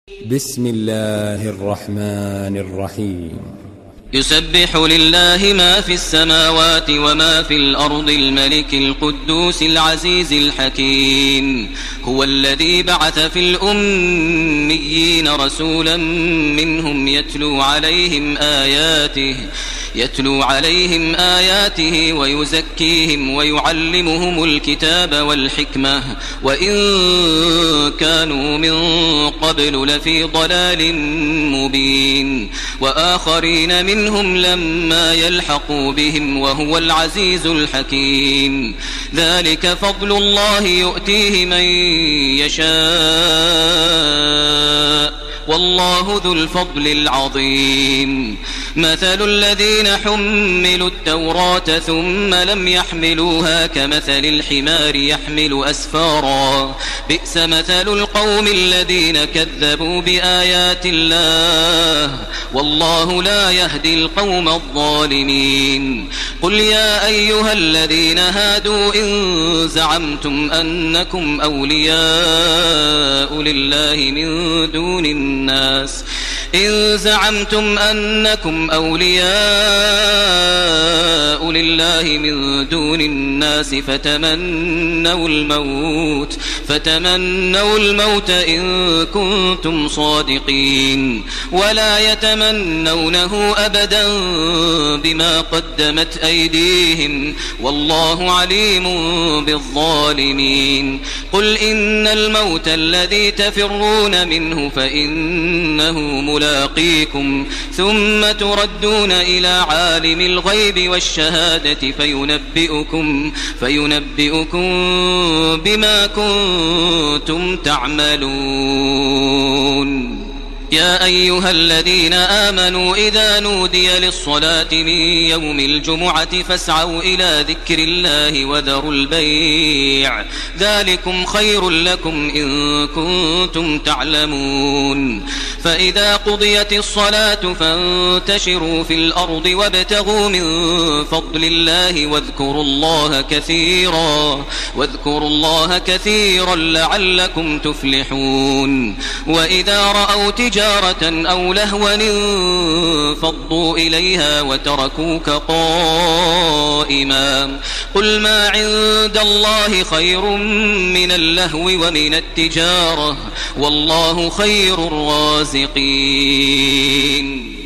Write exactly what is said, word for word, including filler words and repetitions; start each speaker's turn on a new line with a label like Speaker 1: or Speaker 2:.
Speaker 1: بسم الله الرحمن الرحيم.
Speaker 2: يسبح لله ما في السماوات وما في الأرض الملك القدوس العزيز الحكيم. هو الذي بعث في الأميين رسولا منهم يتلو عليهم آياته يتلو عليهم آياته ويزكيهم ويعلمهم الكتاب والحكمة وإن كانوا من قبل لفي ضلال مبين، وآخرين منهم لما يلحقوا بهم وهو العزيز الحكيم. ذلك فضل الله يؤتيه من يشاء والله ذو الفضل العظيم. مثل الذين حملوا التوراة ثم لم يحملوها كمثل الحمار يحمل أسفارا، بئس مثل القوم الذين كذبوا بآيات الله والله لا يهدي القوم الظالمين. قل يا أيها الذين هادوا إن زعمتم أنكم أولياء لله من دون الناس إن زعمتم أنكم أولياء لله من دون الناس فتمنوا الموت فتمنوا الموت إن كنتم صادقين ولا يتمنونه أبدا بما قدمت أيديهم والله عليم بالظالمين. قل إن الموت الذي تفرون منه فإنه ملاقيكم ثم تردون إلى عالم الغيب والشهادة فينبئكم, فينبئكم بما كنتم تعملون. يا أيها الذين آمنوا إذا نودي للصلاة من يوم الجمعة فاسعوا إلى ذكر الله وذروا البيع ذلكم خير لكم إن كنتم تعلمون. فإذا قضيت الصلاة فانتشروا في الأرض وابتغوا من فضل الله واذكروا الله كثيرا واذكروا الله كثيرا لعلكم تفلحون. وإذا رأوا تجارة أو لهوا انفضوا إليها وتركوك قائما قل ما عند الله خير من اللهو ومن التجارة والله خير الرازقين.